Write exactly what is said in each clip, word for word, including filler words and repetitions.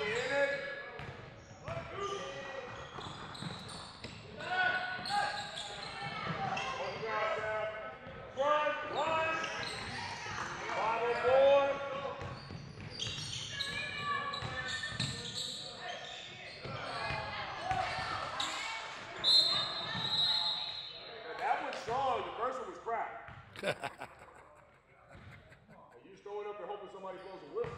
You just throw it up there hoping somebody blows a whistle.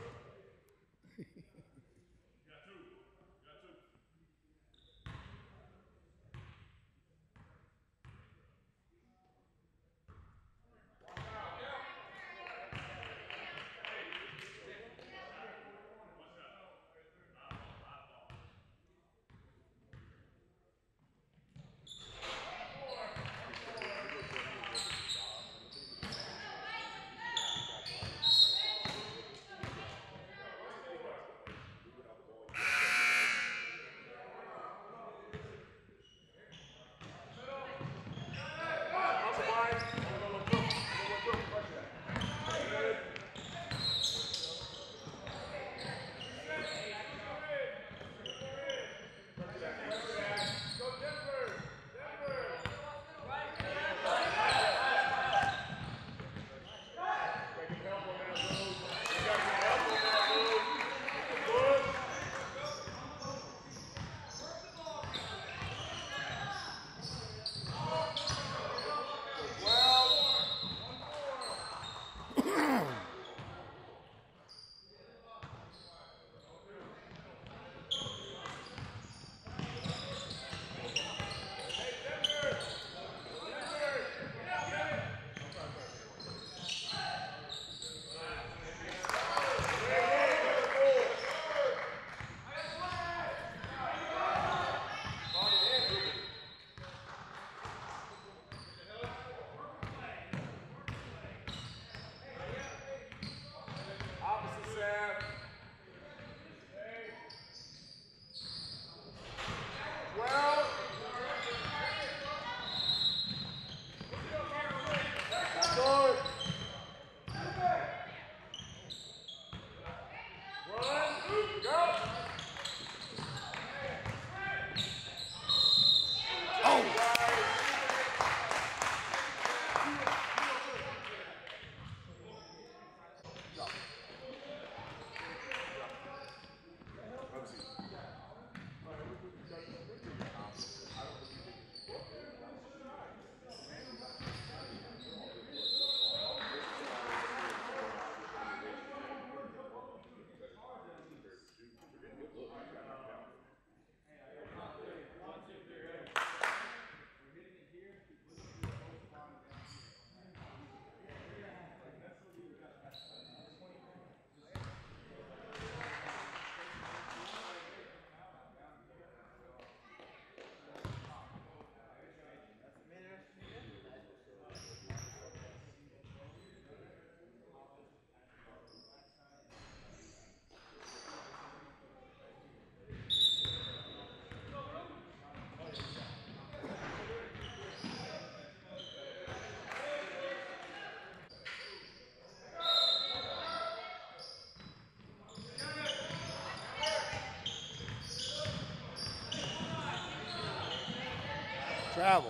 Travel.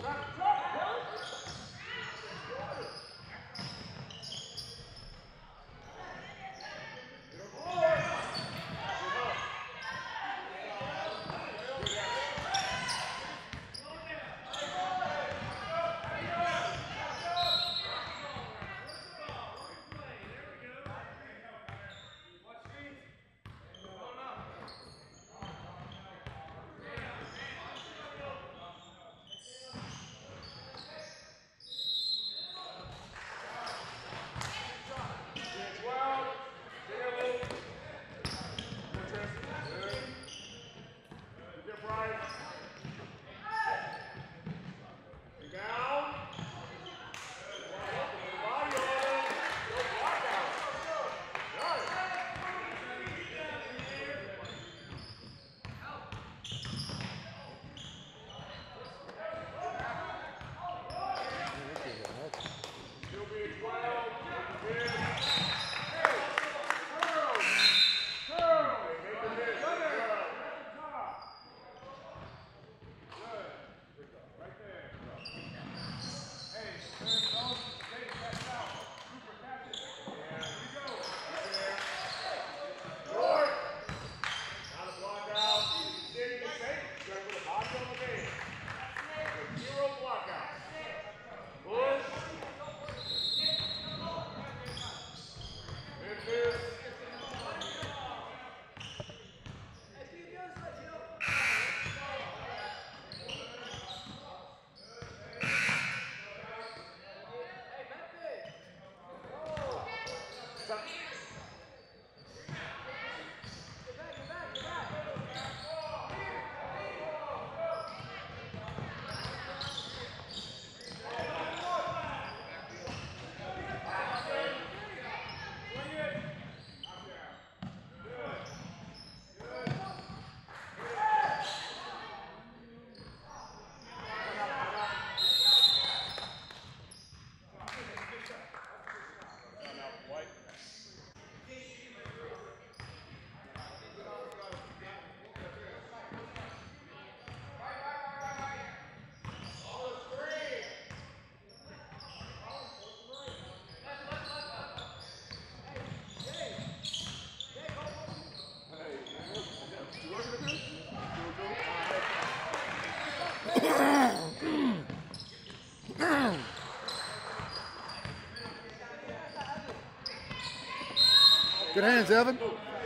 Good hands, Evan.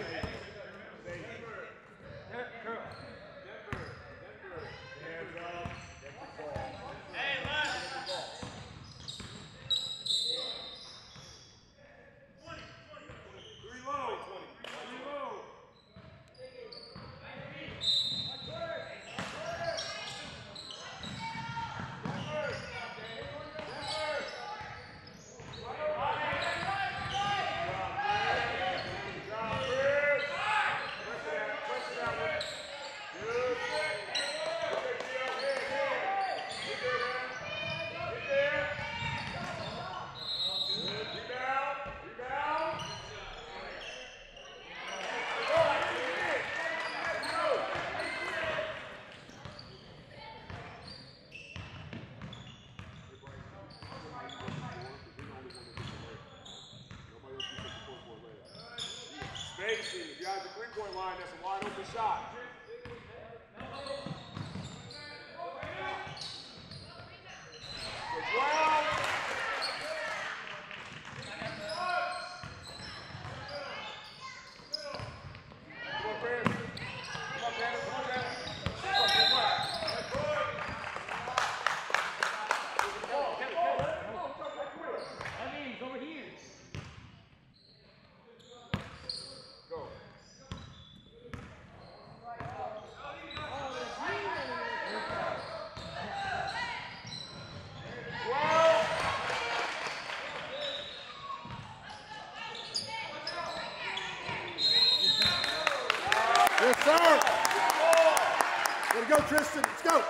If you have the three-point line, that's a wide open shot. Well, come on, Brandon. Come on, Brandon. Come on, Brandon. Come on, come on. That means over here. Go. Yes, sir. Way to go, Tristan. Let's go.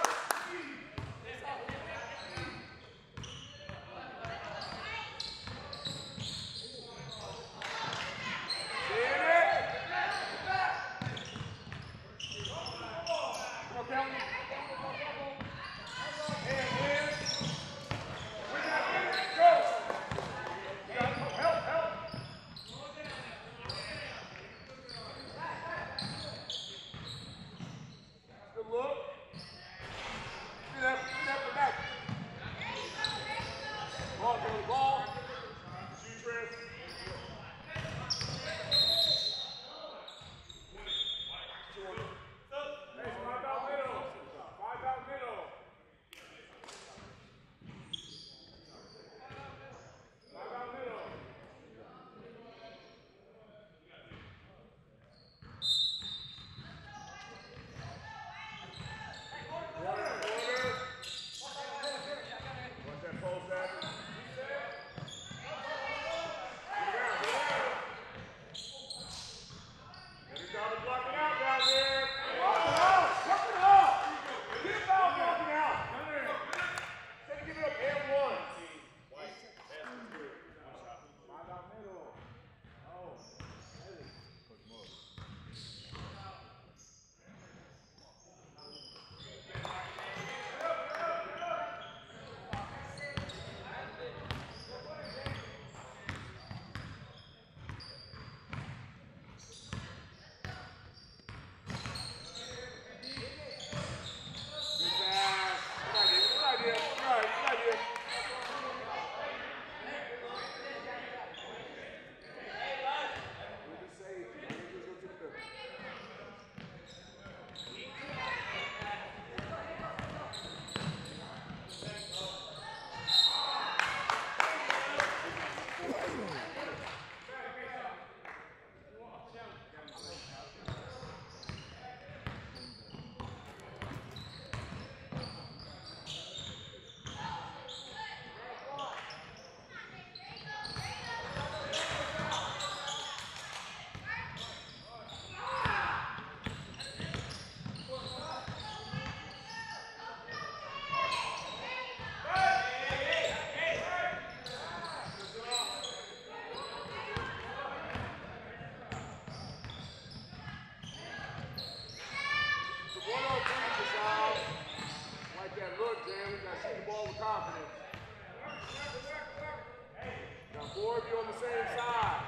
Four of you on the same side.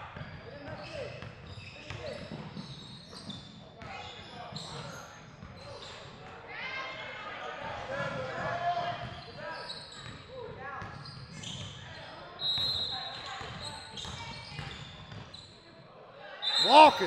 Walking.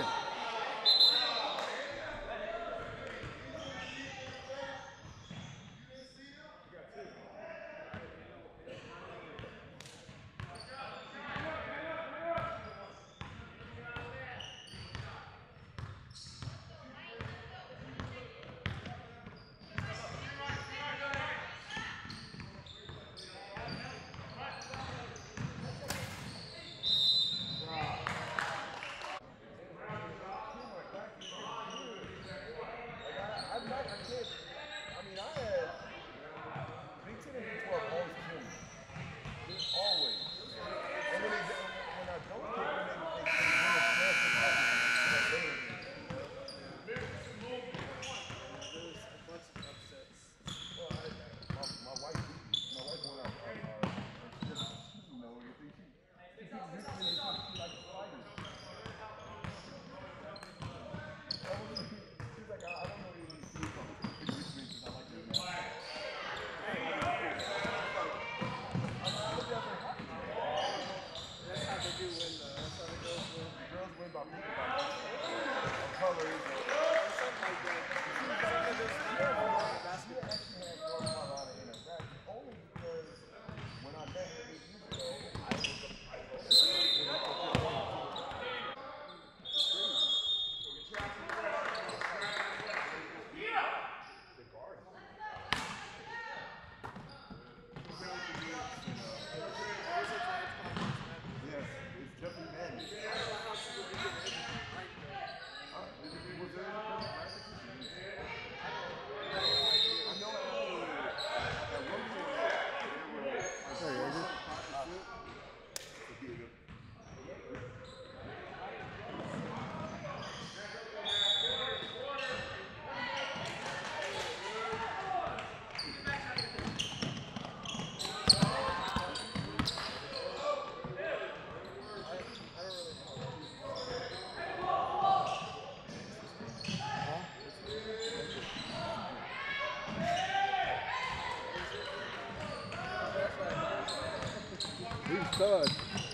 He's a stud.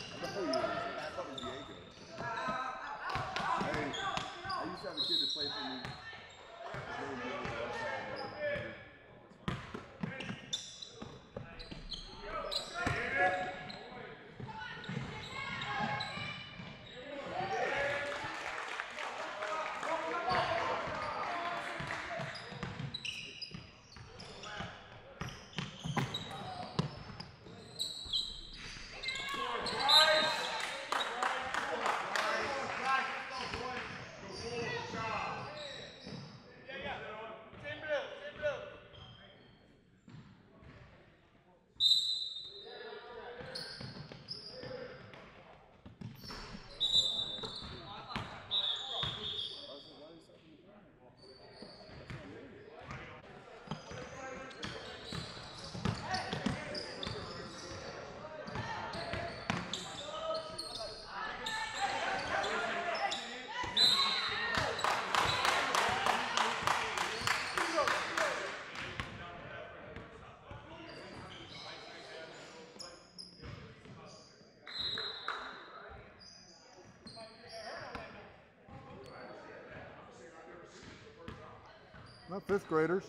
I used to have a kid that played for me. Not fifth graders.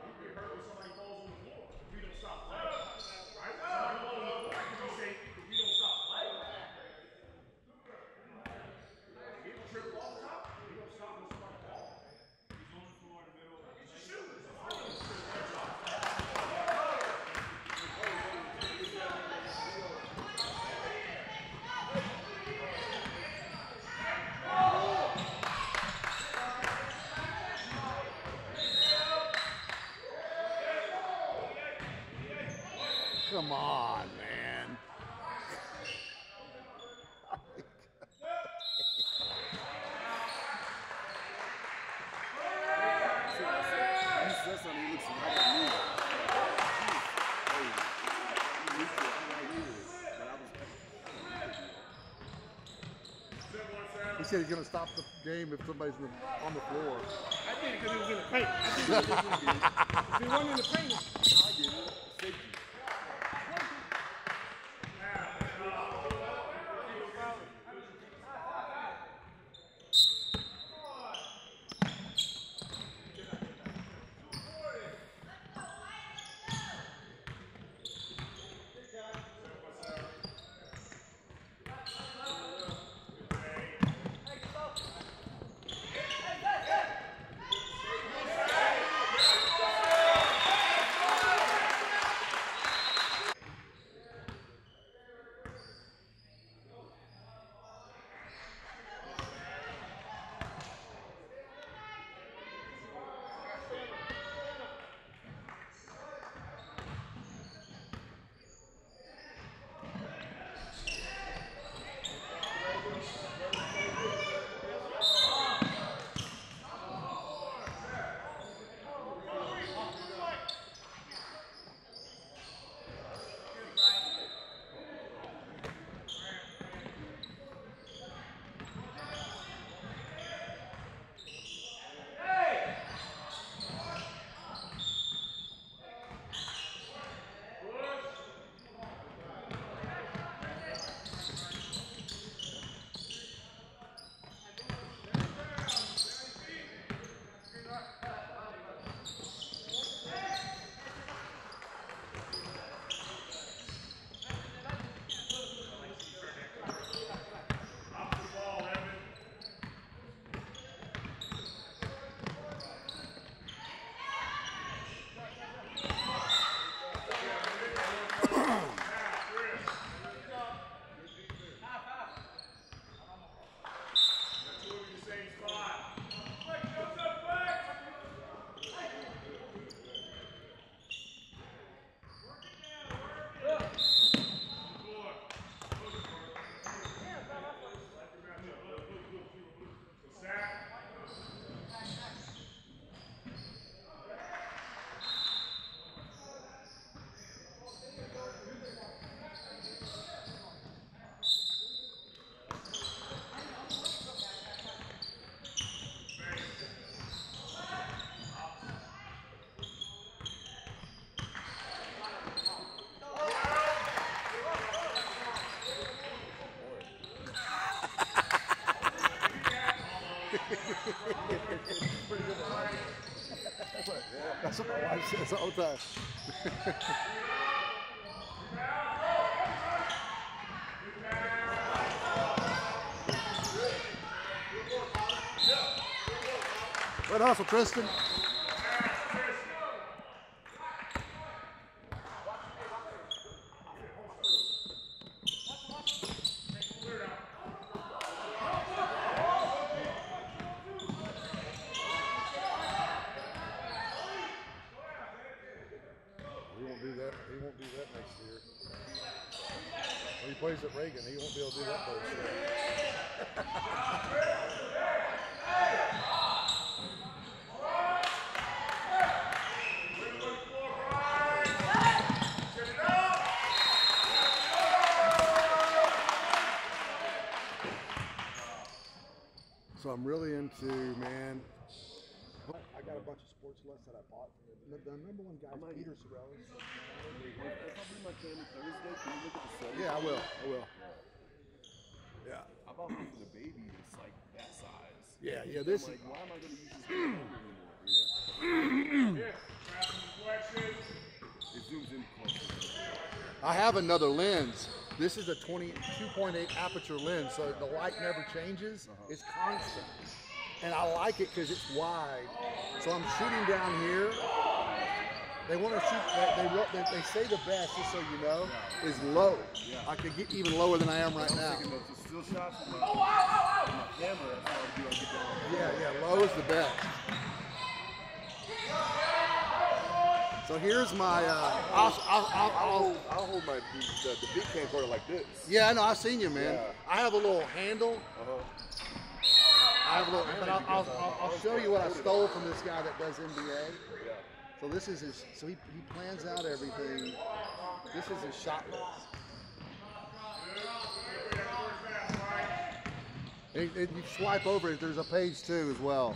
Come on, man. He said he's going to stop the game if somebody's in the, on the floor. I did it because he was in the paint. I did it because he was in the paint. If he wasn't in the paint, I did it. Safety. what, that's what my wife says all the time. Good hustle, Tristan. He won't do that. He won't do that next year. When he plays at Reagan, he won't be able to do that first year. So I'm really into, man, I got a bunch of sports lists that I bought. The, the number one guy is Peter Sorrells. If I bring my camera Thursday, can you look at the settings? Yeah, I will. I will. Yeah. I bought one for the baby that's like that size. Yeah, yeah, this I'm is. like, why am I going to use this camera anymore? You know? It zooms in close. I have another lens. This is a twenty-two point eight aperture lens, so the light never changes. Uh-huh. It's constant. And I like it because it's wide. So I'm shooting down here. They want to shoot, they, they, they say the best, just so you know, is low. Yeah. I could get even lower than I am right now. Still shots from my, from my camera, that's how I do I get down. Yeah, yeah, low is the best. So here's my, uh, I'll, I'll, I'll, I'll, hold, I'll hold my, the, the big camcorder like this. Yeah, I know, I've seen you, man. Yeah. I have a little handle. Uh-huh. I have a little, but I'll, I'll, I'll, I'll show you what I stole from this guy that does N B A. Yeah. So this is his, so he, he plans out everything. This is his shot list. And, and you swipe over it, there's a page two as well.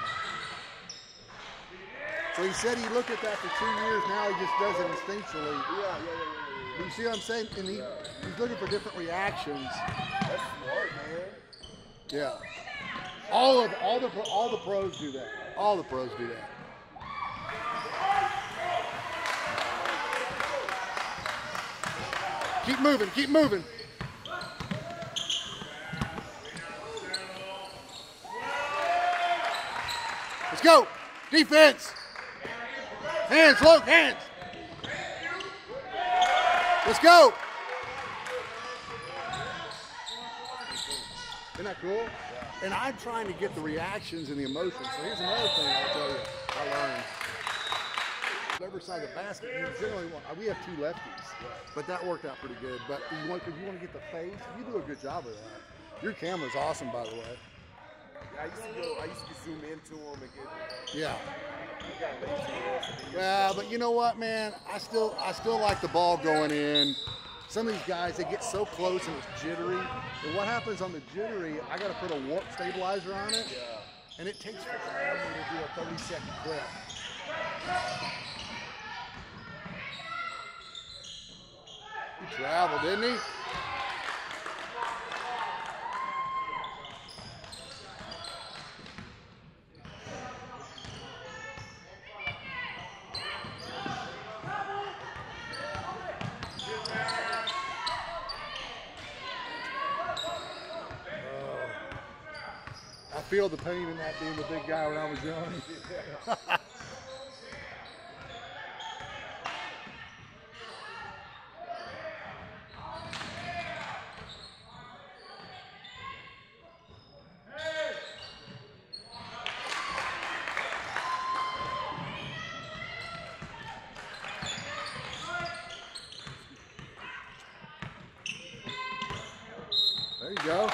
So he said he looked at that for two years, now he just does it instinctually. Yeah, yeah, yeah, yeah, yeah. You see what I'm saying? And he, Yeah. he's looking for different reactions. That's smart, man. Yeah. All of all the all the pros do that. All the pros do that. Keep moving, keep moving. Let's go. Defense. Hands, look, hands. Let's go. Isn't that cool? And I'm trying to get the reactions and the emotions. So here's another thing I'll tell you I learned. Whatever side of the basket, you generally want, we have two lefties, but that worked out pretty good. But you want, if you want to get the face, you do a good job of that. Your camera's awesome, by the way. Yeah, I used to go, I used to zoom into them and get, Yeah. I got lazy. Yeah, but you know what, man? I still, I still like the ball going in. Some of these guys, they get so close and it's jittery. And what happens on the jittery, I got to put a warp stabilizer on it. Yeah. And it takes forever to do a thirty second clip. He traveled, didn't he? I feel the pain in that being the big guy when I was young. There you go.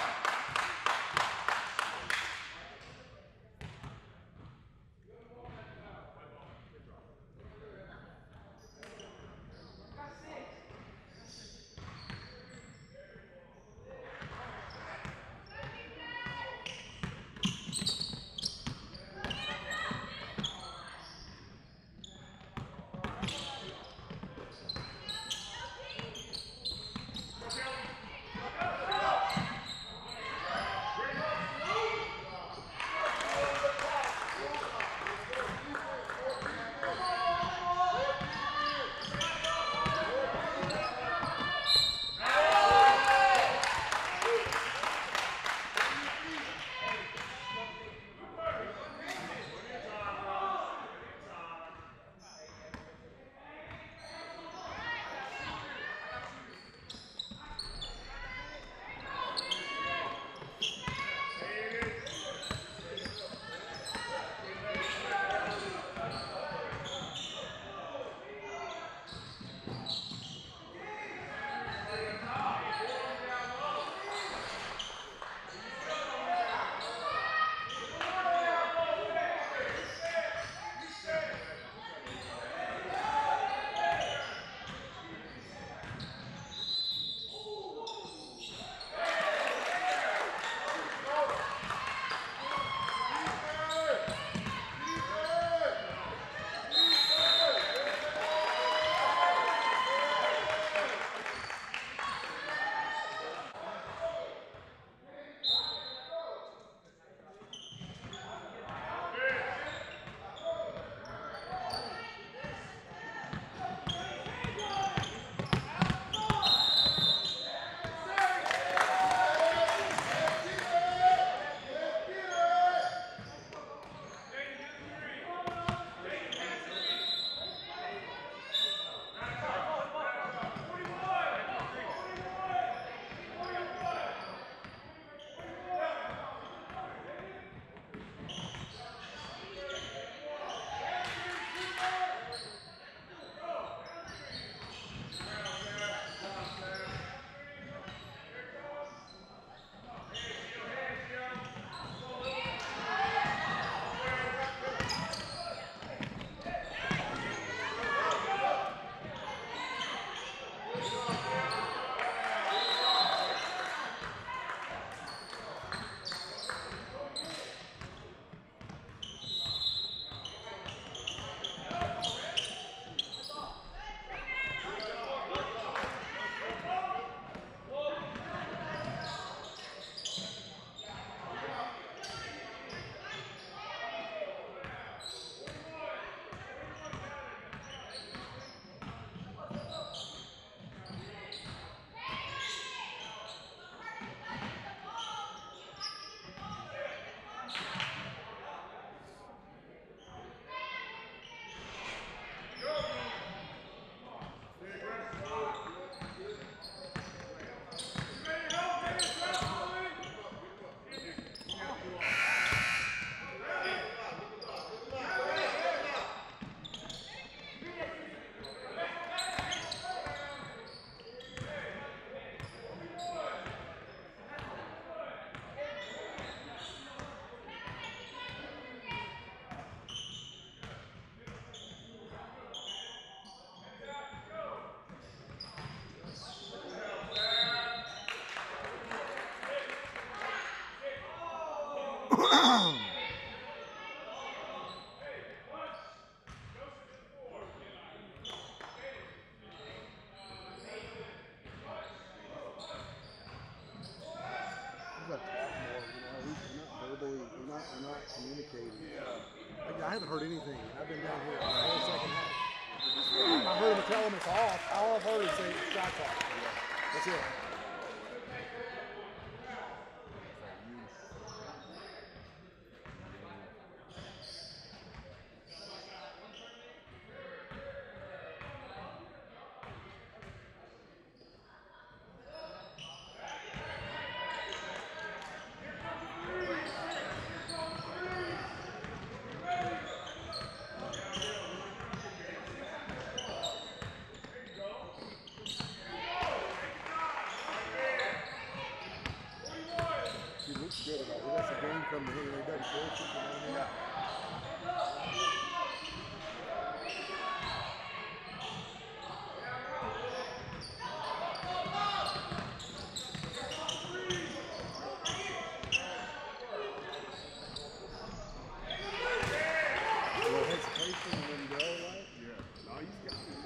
I haven't heard anything. I've been down here the whole second half. I heard him tell him it's off. All I've heard is say shot clock. That's it. He looks good about it. He lets the game come to him and he doesn't bullshit, you know what I mean? A little hesitation and then go, right? Yeah. No, he's got it.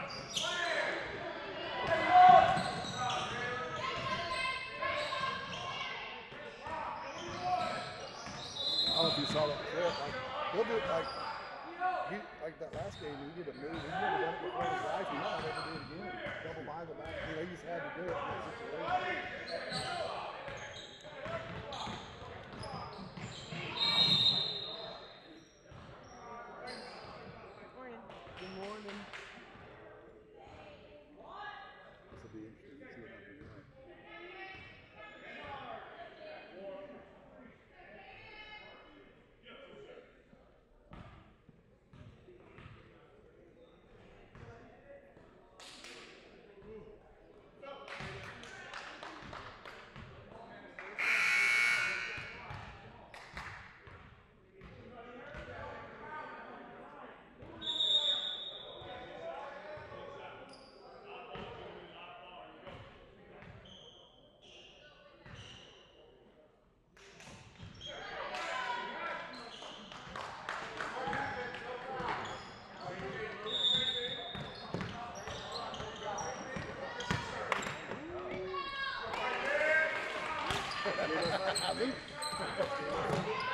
I don't know if you saw that clip. Like, he'll do it like, he, like that last game, he did a move. He's never done it before in his life. He might never do it again. Double by the back. You know, he just had to do it in that situation. Good morning. This will be interesting to see what happens tonight. I mean,